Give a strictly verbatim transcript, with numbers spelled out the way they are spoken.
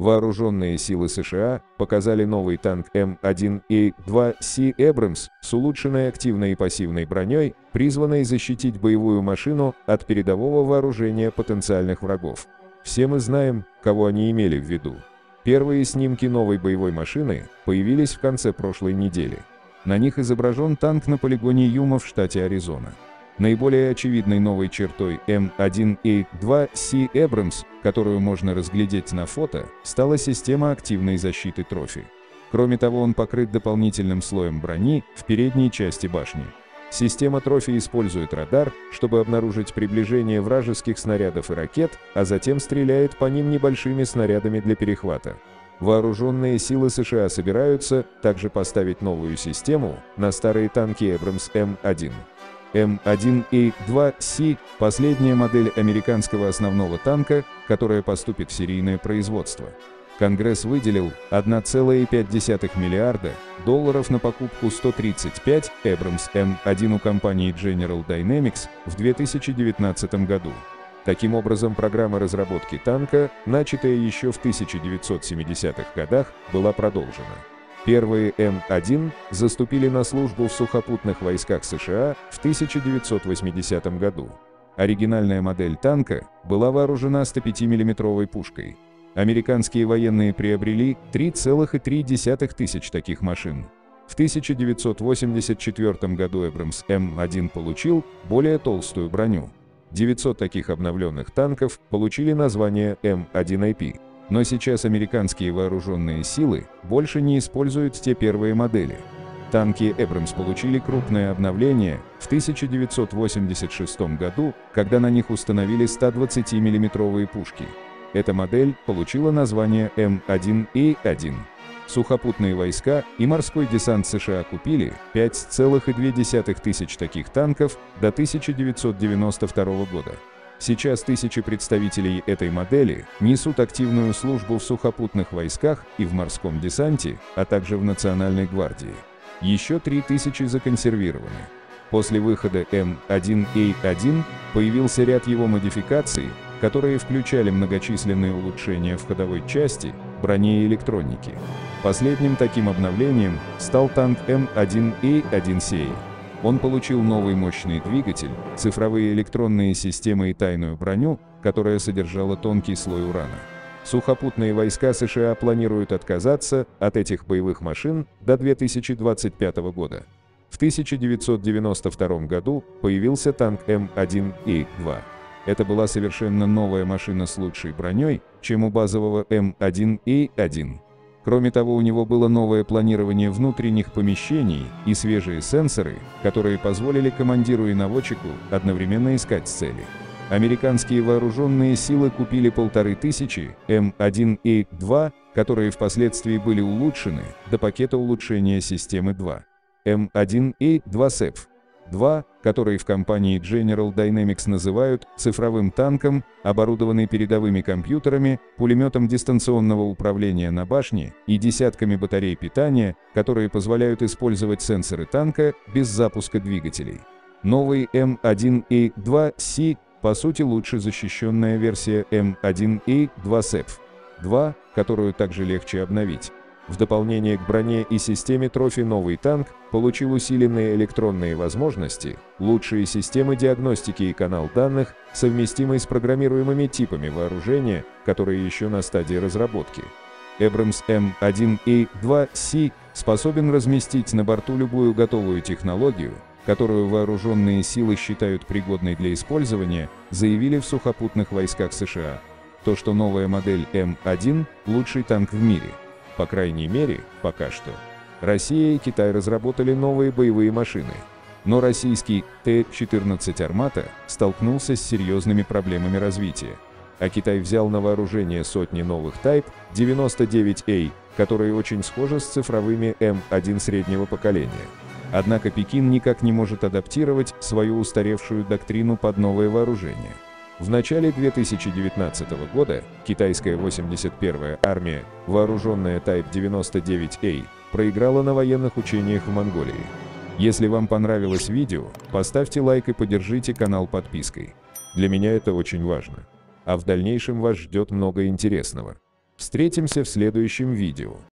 Вооруженные силы США показали новый танк эм один а два си Abrams с улучшенной активной и пассивной броней, призванной защитить боевую машину от передового вооружения потенциальных врагов. Все мы знаем, кого они имели в виду. Первые снимки новой боевой машины появились в конце прошлой недели. На них изображен танк на полигоне Юма в штате Аризона. Наиболее очевидной новой чертой эм один а два си Abrams, которую можно разглядеть на фото, стала система активной защиты трофи. Кроме того, он покрыт дополнительным слоем брони в передней части башни. Система трофи использует радар, чтобы обнаружить приближение вражеских снарядов и ракет, а затем стреляет по ним небольшими снарядами для перехвата. Вооруженные силы США собираются также поставить новую систему на старые танки Abrams эм один. эм один а два си – последняя модель американского основного танка, которая поступит в серийное производство. Конгресс выделил одна целая пять десятых миллиарда долларов на покупку сто тридцать пять Abrams эм один у компании General Dynamics в две тысячи девятнадцатом году. Таким образом, программа разработки танка, начатая еще в тысяча девятьсот семидесятых годах, была продолжена. Первые эм один заступили на службу в сухопутных войсках США в тысяча девятьсот восьмидесятом году. Оригинальная модель танка была вооружена сто пяти миллиметровой пушкой. Американские военные приобрели три целых три десятых тысяч таких машин. В тысяча девятьсот восемьдесят четвёртом году Abrams эм один получил более толстую броню. девятьсот таких обновленных танков получили название эм один а пи. Но сейчас американские вооруженные силы больше не используют те первые модели. Танки Abrams получили крупное обновление в тысяча девятьсот восемьдесят шестом году, когда на них установили ста двадцатимиллиметровые пушки. Эта модель получила название эм один а один. Сухопутные войска и морской десант США купили пять целых две десятых тысяч таких танков до тысяча девятьсот девяносто второго года. Сейчас тысячи представителей этой модели несут активную службу в сухопутных войсках и в морском десанте, а также в Национальной гвардии. Еще три тысячи законсервированы. После выхода эм один а один появился ряд его модификаций, которые включали многочисленные улучшения в ходовой части, броне и электронике. Последним таким обновлением стал танк эм один а один си. Он получил новый мощный двигатель, цифровые электронные системы и тайную броню, которая содержала тонкий слой урана. Сухопутные войска США планируют отказаться от этих боевых машин до две тысячи двадцать пятого года. В тысяча девятьсот девяносто втором году появился танк эм один а два. Это была совершенно новая машина с лучшей броней, чем у базового эм один а один. Кроме того, у него было новое планирование внутренних помещений и свежие сенсоры, которые позволили командиру и наводчику одновременно искать цели. Американские вооруженные силы купили полторы тысячи эм один а два, которые впоследствии были улучшены до пакета улучшения системы два. эм один а два сэп два, который в компании General Dynamics называют цифровым танком, оборудованный передовыми компьютерами, пулеметом дистанционного управления на башне и десятками батарей питания, которые позволяют использовать сенсоры танка без запуска двигателей. Новый эм один а два си, по сути, лучше защищенная версия эм один а два сэп два, которую также легче обновить. В дополнение к броне и системе трофи новый танк получил усиленные электронные возможности, лучшие системы диагностики и канал данных, совместимые с программируемыми типами вооружения, которые еще на стадии разработки. Abrams эм один а два си способен разместить на борту любую готовую технологию, которую вооруженные силы считают пригодной для использования, заявили в сухопутных войсках США. То, что новая модель эм один – лучший танк в мире. По крайней мере, пока что. Россия и Китай разработали новые боевые машины. Но российский Т четырнадцать «Армата» столкнулся с серьезными проблемами развития. А Китай взял на вооружение сотни новых Тайп девяносто девять А, которые очень схожи с цифровыми эм один среднего поколения. Однако Пекин никак не может адаптировать свою устаревшую доктрину под новое вооружение. В начале две тысячи девятнадцатого года китайская восемьдесят первая армия, вооруженная Тайп девяносто девять А, проиграла на военных учениях в Монголии. Если вам понравилось видео, поставьте лайк и поддержите канал подпиской. Для меня это очень важно. А в дальнейшем вас ждет много интересного. Встретимся в следующем видео.